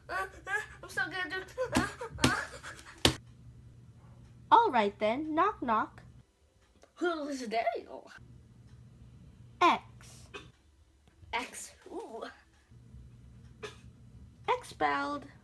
I'm still gonna do it. All right then, knock knock. Who's there? X. X. Ooh. Expelled.